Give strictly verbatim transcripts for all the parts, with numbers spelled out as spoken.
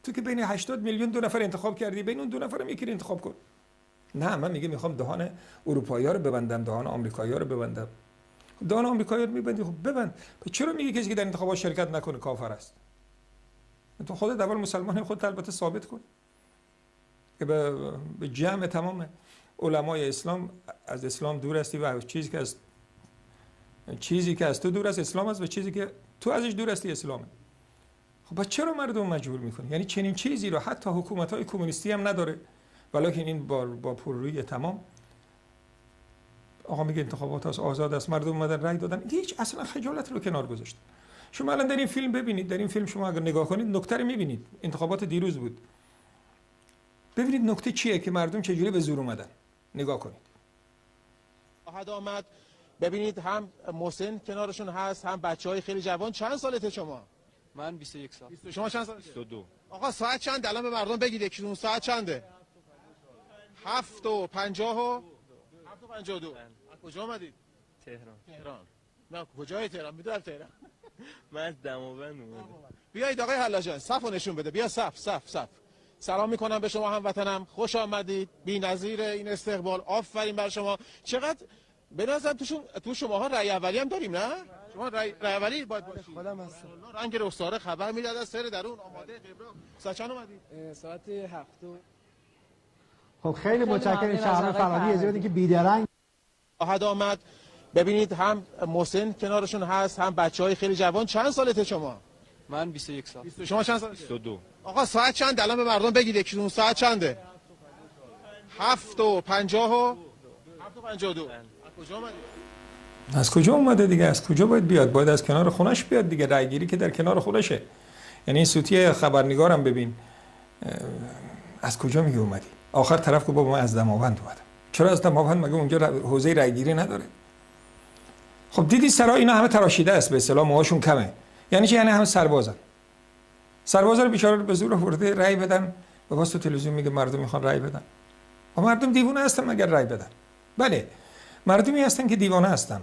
تو که بین هشتاد میلیون دو نفر انتخاب کردی، بین اون دو نفرم یکی رو انتخاب کن. نه، من میگه میخوام دهان اروپایی‌ها رو ببندم، دهان آمریکایی‌ها رو ببندم. دهان آمریکایی‌ها رو میبندی، خب ببند. چرا میگه کسی که در انتخابات شرکت نکنه کافر است؟ تو خودت اول مسلمان خودت البته ثابت کن که به به جمع تمام علمای اسلام از اسلام دور هستی و چیزی که از چیزی که از تو دور است اسلام است و چیزی که تو ازش دور هستی اسلامه. خب با چرا مردم مجبور میکنی؟ یعنی چنین چیزی رو حتی حکومت‌های کمونیستی هم نداره، ولیکن این با با پررویی تمام آقا میگه انتخابات است، آزاد است، مردم اومدن رأی دادن، هیچ اصلا خجالت رو کنار گذاشت. شما الان در این فیلم ببینید، در این فیلم شما اگر نگاه کنید نکته رو میبینید. انتخابات دیروز بود. ببینید نکته چیه که مردم چجوری به زور اومدن. نگاه کنید. خواهد آمد ببینید هم محسن کنارشون هست، هم بچهای خیلی جوان. چند سالته شما؟ من بیست و یک سال. بیست شما چند سالته؟ بیست و دو. آقا ساعت چند الان به مردم بگید یکیتون ساعت چنده؟ هفت و پنجاه و هفت و پنجاه و دو. از کجا آمدید؟ تهران. تهران. نه کجای تهران؟ میدونم تهران. من از دماوند اومدم. بیایید آقای حلاجان صفو نشون بده. بیا صف صف صف. سلام میکنم به شما هموطنم. خوش آمدید. بی‌نظیر این استقبال. آفرین بر شما. چقدر به نظرم توشون تو شماها رأی اولی هم داریم نه؟ شما رأی اولی باید باشید. خودم هستم. رنگ رخساره خبر میداد از سر درون آماده قبرا. ساعت چند اومدید؟ ساعت هفت. خب خیلی متشکرم شهر فرانی اجازه بدید که بیدرنگ خواهد آمد ببینید هم محسن کنارشون هست، هم بچهای خیلی جوان. چند سالته شما؟ من بیست و یک سال. بیست شما چند سالته؟ بیست و دو. آقا ساعت چند الان به مردم بگید یکیتون ساعت چنده؟ هفت و پنجاه و هفت و پنجاه و دو. از کجا اومدید؟ از کجا اومده دیگه؟ از کجا باید بیاد؟ باید از کنار خونش بیاد دیگه. رای گیری که در کنار خودشه. یعنی این سوتی خبرنگارم ببین از کجا میگه اومدی؟ آخر طرف که بابا من از دماوند اومدم. چرا از دماوند؟ مگه اونجا حوزه رای گیری نداره؟ خب دیدی سرا اینا همه تراشیده است، به اصطلاح موهاشون کمه. یعنی چی؟ یعنی همه سربازن. سربازا رو بیچاره رو به زور آورده رای بدن. به واسطه تلویزیون میگه مردم میخوان رای بدن. و مردم دیوانه هستن مگر رای بدن؟ بله. مردمی هستن که دیوانه هستن.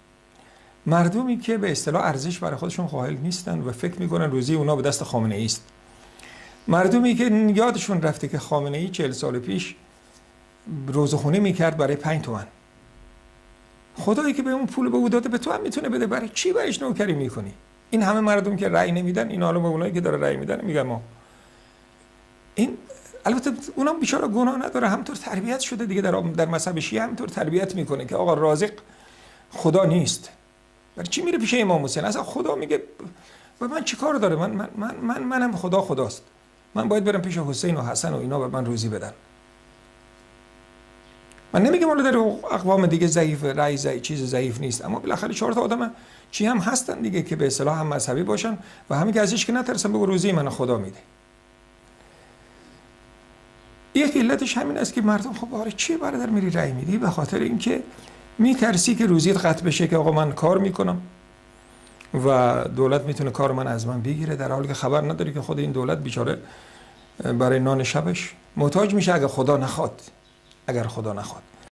مردمی که به اصطلاح ارزش برای خودشون قائل نیستن و فکر میکنن روزی اونا به دست خامنه ای است. مردمی که یادشون رفته که خامنه ای چهل سال پیش روزخونی میکرد برای پنج تومن. خدایی که به اون پول به او داده به تو هم میتونه بده، برای چی برایش نوکری میکنی؟ این همه مردم که رأی نمیدن، این حالا به اونایی که داره رأی میدن میگن ما این البته اونم بیچاره گناه نداره، همونطور تربیت شده دیگه. در در مذهب شیعه همونطور تربیت میکنه که آقا رازق خدا نیست. برای چی میره پیش امام حسین؟ اصلا خدا میگه و من چیکار داره؟ من من من من منم خدا خداست. من باید برم پیش حسین و حسن و اینا به من روزی بدن. من نمیگم حالا در اقوام دیگه ضعیف رأی ضعیف چیز ضعیف نیست، اما بالاخره چهار تا آدم چی هم هستن دیگه که به اصطلاح هم مذهبی باشن و همین که ازش که نترسن بگو روزی من خدا میده. یک علتش همین است که مردم خب آره چی برادر میری رأی میدی؟ به خاطر اینکه میترسی که روزیت قطع بشه، که آقا من کار میکنم و دولت میتونه کار من از من بگیره، در حالی که خبر نداری که خود این دولت بیچاره برای نان شبش محتاج میشه اگر خدا نخواد. اگر خدا نخواد